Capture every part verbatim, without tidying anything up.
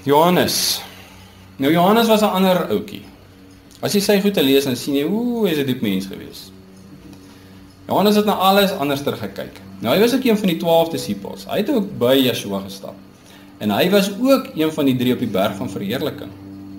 Johannes. Nou Johannes was 'n ander ouetjie. As jy sy goed te lees, dan sien jy, oeh, is 'n diep mens gewees. Johannes het na alles anders ter gekyk. Nou hy was ook een van die twaalf disippels. Hy het ook by Yeshua gestap. En hy was ook een van die drie op die berg van verheerliking.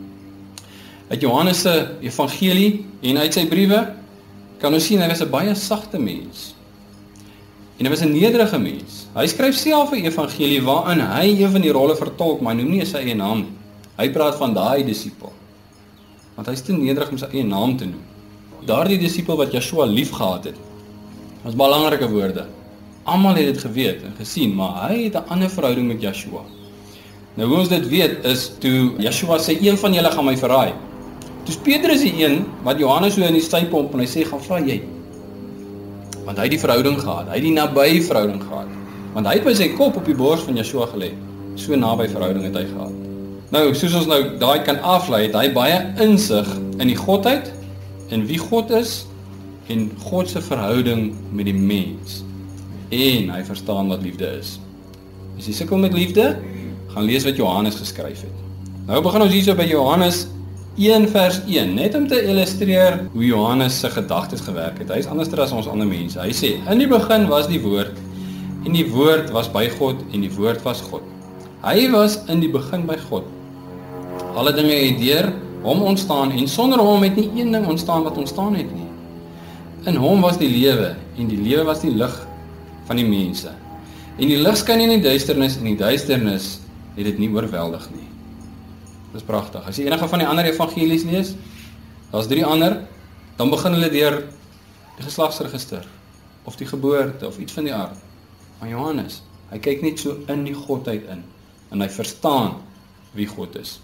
Uit Johannes se evangelie en uit sy briewe kan ons sien hy was 'n baie sagte mens. En hy was 'n nederige mens. Hy skryf self 'n evangelie waarin hy een van die rolle vertolk, maar hy noem nie sy eie naam nie. Hy praat van daai disipel. Want hy is te nederig om sy eie naam te noem. Daardie disipel wat Yeshua lief gehad het. Dat is belangrike woorde. Almal het dit geweet en gesien, maar hy het 'n ander verhouding met Yeshua. Nou hoe ons dit weet is toe Yeshua sê, een van julle gaan my verraai. Toe is Petrus die een wat Johannes so in die sy pomp en hy sê, gaan vra jy. Want hy het die verhouding gehad, hy het die naby verhouding gehad. Want hy het by sy kop op die bors van Yeshua gelê. So naby verhouding het hy gehad. Nou, soos ons nou daai kan aflei, het hy baie insig in die godheid, en wie God is, en God se verhouding met die mens. En hy verstaan wat liefde is. As jy sukkel met liefde, gaan lees wat Johannes geskryf het. Nou begin ons hierso by Johannes een vers een, net om te illustreer hoe Johannes se gedagtes gewerk het. Hy is anders as ons ander mense. Hy sê, in die begin was die woord, en die woord was by God, en die woord was God. Hy was in die begin by God. Alle dinge het deur hom ontstaan, en sonder hom het nie een ding ontstaan wat ontstaan het nie. In hom was die lewe, en die lewe was die lig van die mense. En die lig skyn in die duisternis, en die duisternis het dit nie oorweldig nie. Dit is pragtig. As jy enige van die ander evangelies lees, daar's drie ander, dan begin hulle deur die geslagsregister, of die geboorte, of iets van die aard. Maar Johannes, hy kyk net so in die godheid in, en hy verstaan wie God is.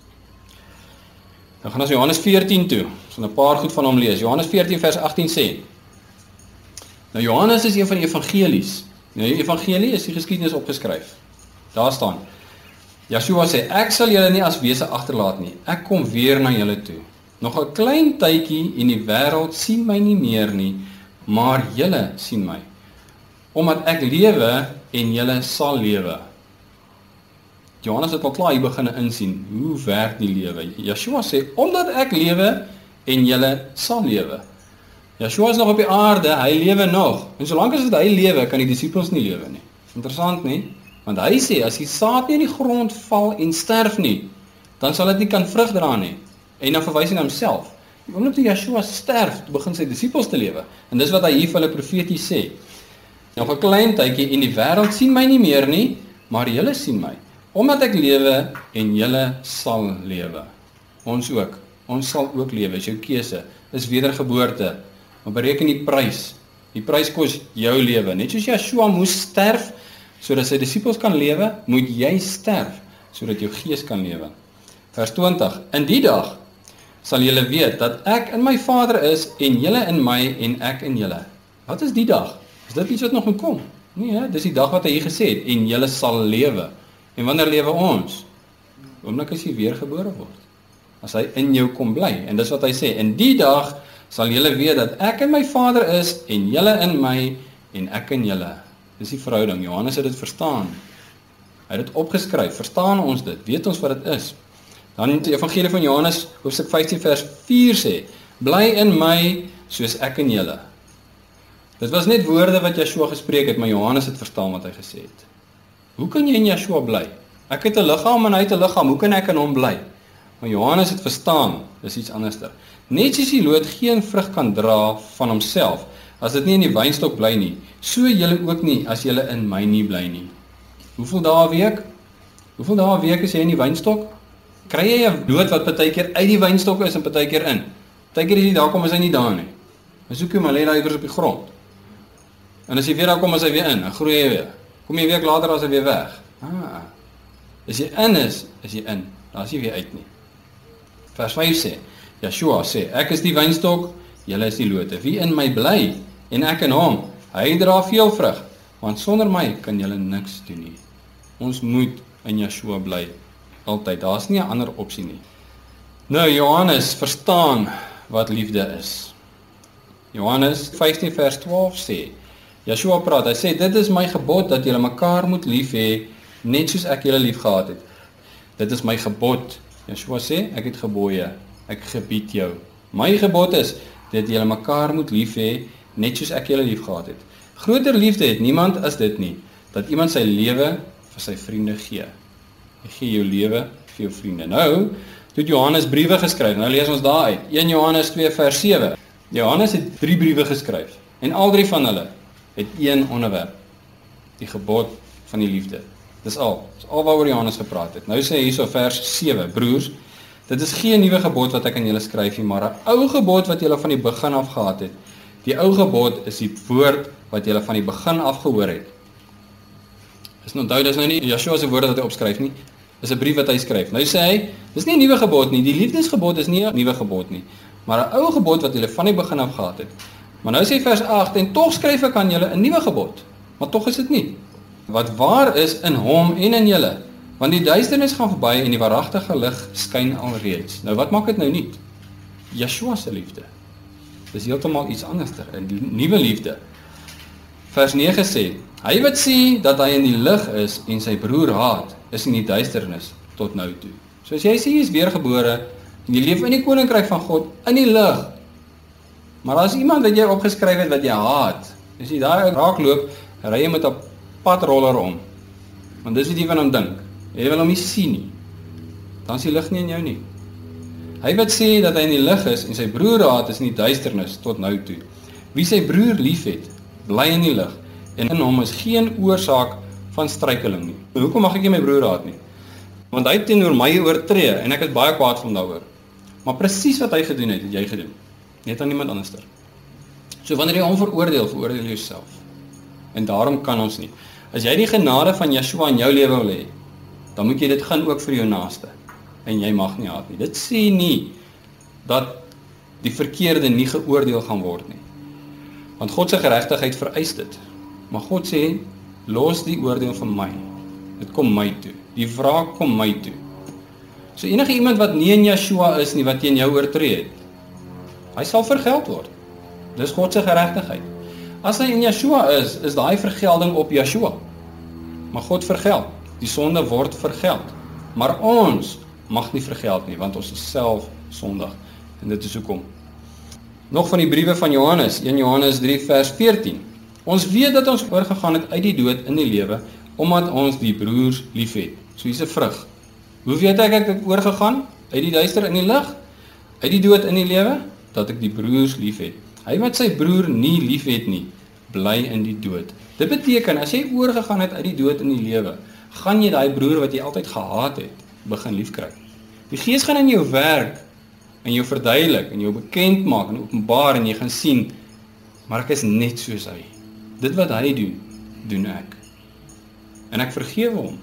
Nou gaan ons Johannes veertien toe, so 'n paar goed van hom lees. Johannes veertien vers agttien sê, nou Johannes is een van die evangelies. Nou die evangelie is die geskiedenis opgeskryf. Daar staan, Yeshua sê, ek sal julle nie as wese agterlaat nie, ek kom weer na julle toe. Nog 'n klein tydjie en die wêreld sien my nie meer nie, maar julle sien my. Omdat ek lewe en julle sal lewe. Johannes het al klaar hier begin insien, hoe werk die lewe? Yeshua sê, omdat ek lewe en julle sal lewe. Yeshua is nog op die aarde, hy lewe nog. En solank as hy lewe, kan die disippels nie lewe nie. Interessant nie? Want hy sê, as die saad nie in die grond val en sterf nie, dan sal dit nie kan vrug dra nie. En dan verwys hy na homself. Omdat toe Yeshua sterf, toe begin sy disippels te lewe. En dis wat hy hier vir hulle profeties sê. Nog 'n klein tydjie en die wêreld sien my nie meer nie, maar julle sien my. Omdat ek lewe en julle sal lewe. Ons ook. Ons sal ook lewe, is jou keuse. Is wedergeboorte. Maar bereken die prys. Die prys kos jou lewe. Net soos Yeshua moes sterf, sodat sy disippels kan lewe, moet jy sterf, sodat jou gees kan lewe. Vers twintig, in die dag sal julle weet, dat ek in my Vader is, en julle in my, en ek in julle. Wat is die dag? Is dit iets wat nog moet kom? Nee, he, dis die dag wat hy hier gesê het, en julle sal lewe. En wanneer lewe ons? Oomblik as jy weergebore word. As hy in jou kom bly, en dis wat hy sê, in die dag sal julle weet, dat ek in my Vader is, en julle in my, en ek in julle. Dis die verhouding, Johannes het dit verstaan. Hy het dit opgeskryf, verstaan ons dit, weet ons wat dit is. Dan die evangelie van Johannes, hoofstuk vyftien vers vier sê, bly in my, soos ek in julle. Dit was net woorde wat Yeshua gespreek het, maar Johannes het verstaan wat hy gesê het. Hoe kan jy in Yeshua bly? Ek het 'n liggaam en hy het 'n liggaam, hoe kan ek in hom bly? Maar Johannes het verstaan, dis iets anderster. Net soos die loot geen vrug kan dra van homself, as dit nie in die wynstok bly nie, so julle ook nie, as julle in my nie bly nie. Hoeveel dae 'n week? Hoeveel dae 'n week is jy in die wynstok? Kry jy 'n loot wat partykeer uit die wynstok is en partykeer in? Partykeer as jy daar kom, is hy nie daar nie. Dan soek jy maar lê daar iewers op die grond. En as jy weer daar kom, is hy weer in, dan groei hy weer. Kom jy 'n week later, as hy weer weg. Ah, as jy in is, is jy in, dan is jy weer uit nie. Vers vyf sê, Yeshua sê, ek is die wynstok, julle is die lote. Wie in my bly, en ek in hom, hy dra veel vrug, want sonder my kan julle niks doen nie. Ons moet in Yeshua bly, altyd, daar is nie 'n ander opsie nie. Nou, Johannes verstaan wat liefde is. Johannes vyftien vers twaalf sê, Yeshua praat, hy sê, dit is my gebod, dat julle mekaar moet lief hê, net soos ek julle lief gehad het. Dit is my gebod. Yeshua sê, ek het gebooie, ek gebied jou. My gebod is, dat julle mekaar moet lief hê, net soos ek julle lief gehad het. Groter liefde het niemand as dit nie, dat iemand sy lewe vir sy vriende gee. Jy gee jou lewe vir jou vriende. Nou, toe het Johannes briewe geskryf, nou lees ons daar uit, een Johannes twee vers sewe. Johannes het drie briewe geskryf, en al drie van hulle het een onderwerp, die gebod van die liefde. Dis al, dis al waaroor Johannes gepraat het. Nou sê hy hierso vers sewe, broers, dit is geen nuwe gebod wat ek aan julle skryf nie, maar 'n ou gebod wat julle van die begin af gehad het. Die ou gebod is die woord wat julle van die begin af gehoor het. Dis nou onthou, dis nou nie Yeshua se woorde wat hy opskryf nie, dis 'n brief wat hy skryf. Nou sê hy, dis nie 'n nuwe gebod nie, die liefdesgebod is nie 'n nuwe gebod nie, maar 'n ou gebod wat julle van die begin af gehad het. Maar nou sê vers agt, en tog skryf ek aan julle 'n nuwe gebod, maar tog is dit nie. Wat waar is in hom en in julle, want die duisternis gaan verby en die waaragtige lig skyn alreeds. Nou wat maak dit nou nie? Yeshua se liefde. Dis heeltemal iets anders, 'n nuwe liefde. Vers nege sê, hy wat sê dat hy in die lig is en sy broer haat, is in die duisternis tot nou toe. So as jy sê jy is weergebore en jy leef in die koninkryk van God in die lig, maar as iemand wat jy opgeskryf het wat jy haat, as jy daar raakloop, ry jy met 'n padroller om, want dis wat jy van hom dink, jy wil hom nie sien nie, dan is die lig nie in jou nie. Hy wat sê dat hy in die lig is en sy broer haat, is in die duisternis tot nou toe. Wie sy broer lief het, bly in die lig, en in hom is geen oorsaak van struikeling nie. Hoekom mag ek nie my broer haat nie? Want hy het teenoor my oortree, en ek is baie kwaad van daaroor. Maar presies wat hy gedoen het, het jy gedoen. Net aan niemand anders. So wanneer jy hom veroordeel, veroordeel jouself. En daarom kan ons nie. As jy die genade van Yeshua in jou lewe wil hê, dan moet jy dit gaan ook vir jou naaste. En jy mag nie haat nie. Dit sê nie dat die verkeerde nie geoordeel gaan word nie. Want God se geregtigheid vereis dit. Maar God sê, los die oordeel van my. Dit kom my toe. Die wraak kom my toe. So enige iemand wat nie in Yeshua is nie, wat teen jou oortree het, hy sal vergeld word. Dis God se geregtigheid. As hy in Yeshua is, is daai vergelding op Yeshua. Maar God vergeld. Die sonde word vergeld. Maar ons mag nie vergeld nie, want ons is self sondig. En dit is hoekom. Nog van die briewe van Johannes, een Johannes drie vers veertien. Ons weet dat ons oorgegaan het uit die dood in die lewe, omdat ons die broers lief het. So hier's 'n vrug. Hoe weet ek ek het oorgegaan? Uit die duister in die lig? Uit die dood in die lewe? Dat ek die broers lief het. Hy wat sy broer nie lief het nie, bly in die dood. Dit beteken, as jy oorgegaan het uit die dood in die lewe, gaan jy daai broer wat jy altyd gehaat het, begin liefkry. Die Gees gaan in jou werk, en jou verduidelik, en jou bekend maak, en openbaar, en jy gaan sien, maar ek is net soos hy. Dit wat hy doen, doen ek. En ek vergewe hom.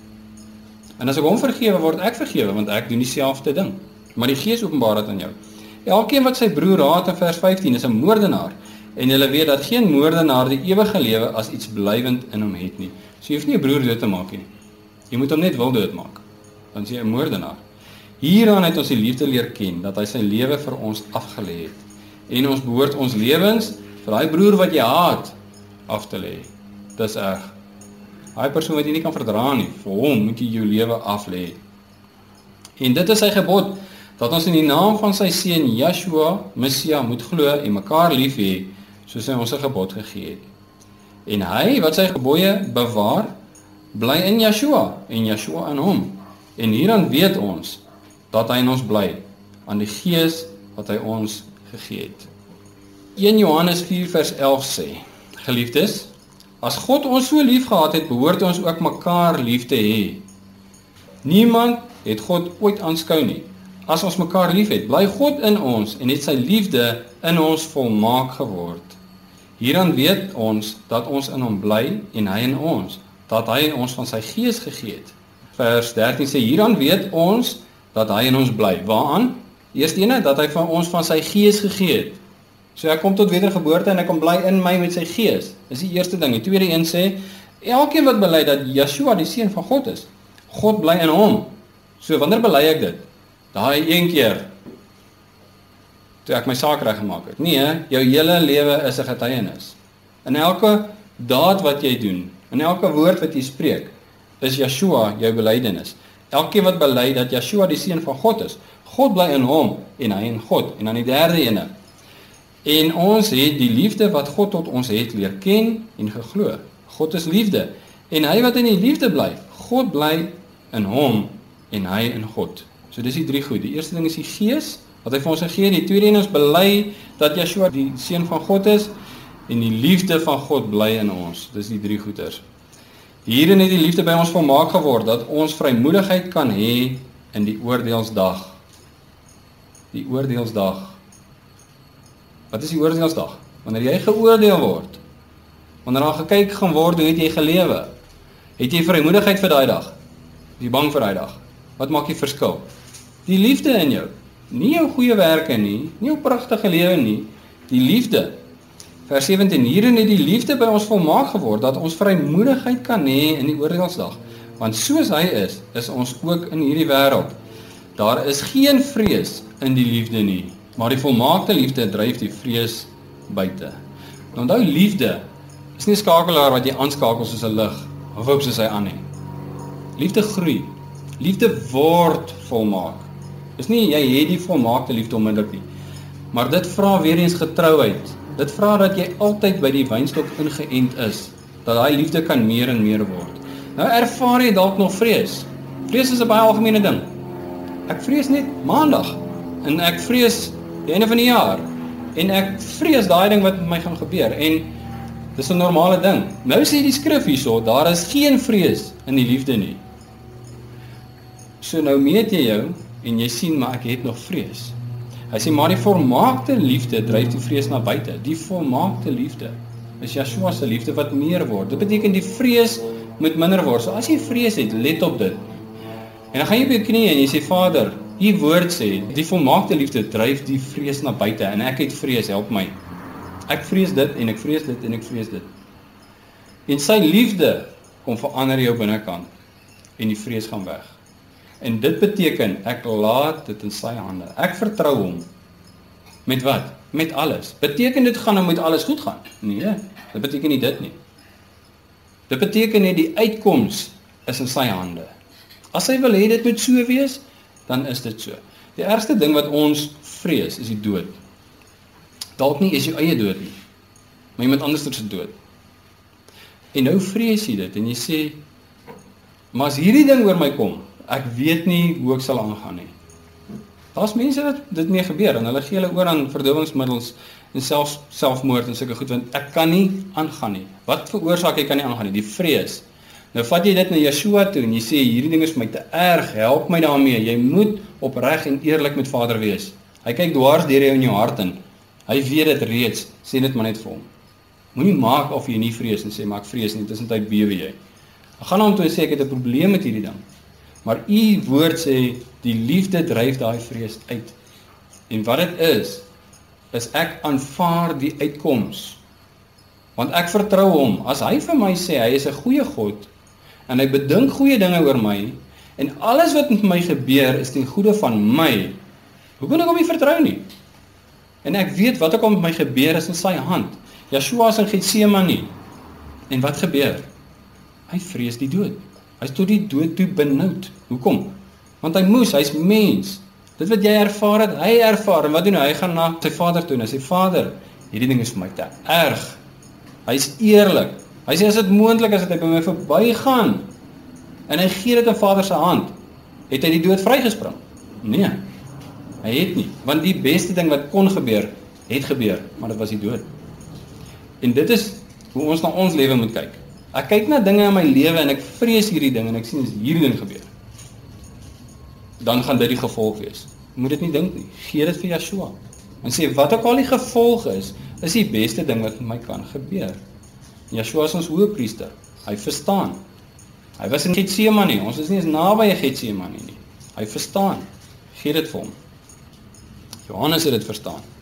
En as ek hom vergewe, word ek vergewe, want ek doen dieselfde ding. Maar die Gees openbaar dit aan jou. Elkeen wat sy broer haat in vers vyftien is 'n moordenaar, en julle weet dat geen moordenaar die ewige lewe as iets blywend in hom het nie. So jy hoef nie 'n broer dood te maak nie. Jy moet hom net wil doodmaak. Dan is jy 'n moordenaar. Hieraan het ons die liefde leer ken, dat hy sy lewe vir ons afgelê het. En ons behoort ons lewens vir daai broer wat jy haat af te lê. Dis erg. Daai persoon wat jy nie kan verdra nie, vir hom moet jy jou lewe af lê. En dit is sy gebod, dat ons in die naam van sy seun Yeshua, Messia, moet glo en mekaar lief hê, soos hy ons 'n gebod gegee het. En hy wat sy gebooie bewaar, bly in Yeshua en Yeshua in hom. En hieraan weet ons dat hy in ons bly, aan die Gees wat hy ons gegee het. een Johannes vier vers elf sê, geliefdes, as God ons so lief gehad het, behoort ons ook mekaar lief te hê. Niemand het God ooit aanskou nie. As ons mekaar lief het, bly God in ons en het sy liefde in ons volmaak geword. Hieraan weet ons dat ons in hom bly en hy in ons, dat hy ons van sy Gees gegee het. Vers dertien sê, hieraan weet ons dat hy in ons bly. Waaraan? Eerste ene, dat hy van ons van sy Gees gegee het. So ek kom tot wedergeboorte en ek kom bly in my met sy Gees. Dis die eerste ding. Die tweede een sê, elkeen wat bely dat Yeshua die Seun van God is, God bly in hom. So wanneer bely ek dit? Daai een keer, toe ek my saak reg gemaak het. Nee, jou hele lewe is 'n getuienis. In elke daad wat jy doen, in elke woord wat jy spreek, is Yeshua jou belydenis. Elkeen wat bely dat Yeshua die seun van God is, God bly in hom en hy in God. En dan die derde ene. En ons het die liefde wat God tot ons het leer ken en geglo. God is liefde. En hy wat in die liefde bly, God bly in hom en hy in God. So dis die drie goed. Die eerste ding is die Gees wat hy vir ons gegee het. Die tweede een is bely dat Yeshua die seun van God is en die liefde van God bly in ons. Dis die drie goeders. Hierin het die liefde by ons volmaak geword dat ons vrymoedigheid kan hê in die oordeelsdag. Die oordeelsdag. Wat is die oordeelsdag? Wanneer jy geoordeel word. Wanneer daar gekyk gaan word, hoe het jy gelewe? Het jy vrymoedigheid vir daai dag? Is jy bang vir daai dag? Wat maak die verskil? Die liefde in jou. Nie jou goeie werke nie, nie jou pragtige lewe nie, die liefde. Vers sewentien, hierin het die liefde by ons volmaak geword, dat ons vrymoedigheid kan hê in die oordeelsdag. Want soos hy is, is ons ook in hierdie wêreld. Daar is geen vrees in die liefde nie, maar die volmaakte liefde dryf die vrees buite. Nou onthou, liefde is nie 'n skakelaar wat jy aanskakel soos 'n lig, of op soos hy aan nie. Liefde groei. Liefde word volmaak. Dis nie jy het die volmaakte liefde onmiddellik nie, maar dit vra weer eens getrouheid. Dit vra dat jy altyd by die wynstok ingeënt is, dat daai liefde kan meer en meer word. Nou ervaar jy dalk nog vrees. Vrees is 'n baie algemene ding. Ek vrees net maandag, en ek vrees die einde van die jaar, en ek vrees daai ding wat met my gaan gebeur, en dis 'n normale ding. Nou sê die skrif hierso, daar is geen vrees in die liefde nie. So nou meet jy jou, en jy sien, maar ek het nog vrees. Hy sê, maar die volmaakte liefde dryf die vrees na buite. Die volmaakte liefde is Yeshua se liefde wat meer word. Dit beteken die vrees moet minder word. So as jy vrees het, let op dit. En dan gaan jy op jou knieë en jy sê, Vader, die woord sê, die volmaakte liefde dryf die vrees na buite, en ek het vrees, help my. Ek vrees dit, en ek vrees dit, en ek vrees dit. En sy liefde kom verander jou binnekant, en die vrees gaan weg. En dit beteken, ek laat dit in sy hande. Ek vertrou hom. Met wat? Met alles. Beteken dit gaan nou met alles goed gaan? Nee, dit beteken nie dit nie. Dit beteken net die uitkoms is in sy hande. As hy wil hê dit moet so wees, dan is dit so. Die ergste ding wat ons vrees, is die dood. Dalk nie is jou eie dood nie, maar iemand anders se dood. En nou vrees jy dit, en jy sê, maar as hierdie ding oor my kom, ek weet nie hoe ek sal aangaan nie. Daar's mense wat dit mee gebeur, en hulle gee hulle oor aan verdowingsmiddels, en selfs selfmoord en sulke goed, want ek kan nie aangaan nie. Wat veroorsaak ek kan nie aangaan nie? Die vrees. Nou vat jy dit na Yeshua toe, en jy sê, hierdie ding is vir my te erg, help my daarmee, jy moet opreg en eerlik met Vader wees. Hy kyk dwars deur jou in jou hart in, hy weet dit reeds, sê dit maar net vir hom. Moenie maak of jy nie vrees, en sê, maar ek vrees nie, tussentyd bewe jy. Ek gaan hom toe en sê, ek het 'n probleem met hierdie ding. Maar u woord sê, die liefde dryf daai vrees uit. En wat dit is, is ek aanvaar die uitkoms. Want ek vertrou hom. As hy vir my sê, hy is 'n goeie God, en hy bedink goeie dinge oor my, en alles wat met my gebeur, is ten goeie van my, hoe kan ek hom nie vertrou nie? En ek weet, wat ook al met my gebeur, is in sy hand. Yeshua is in Getsemane. En wat gebeur? Hy vrees die dood. Hy is tot die dood toe benoud. Hoekom? Want hy moes, hy is mens. Dit wat jy ervaar het, hy ervaar. En wat doen hy? Hy gaan na sy Vader toe en hy sê, Vader, hierdie ding is vir my te erg. Hy is eerlik. Hy sê, as dit moontlik is, dat hy by my verbygaan. En hy gee dit in Vader se hand. Het hy die dood vrygespring? Nee, hy het nie. Want die beste ding wat kon gebeur, het gebeur. Maar dit was die dood. En dit is hoe ons na ons lewe moet kyk. Ek kyk na dinge in my lewe en ek vrees hierdie ding en ek sien as hierdie ding gebeur. Dan gaan dit die gevolg wees. Moet dit nie dink nie. Gee dit vir Yeshua. En sê, wat ook al die gevolg is, is die beste ding wat met my kan gebeur. Yeshua is ons hoëpriester. Hy verstaan. Hy was in Getsemane. Ons is nie eens naby aan Getsemane nie. Hy verstaan. Gee dit vir hom. Johannes het dit verstaan.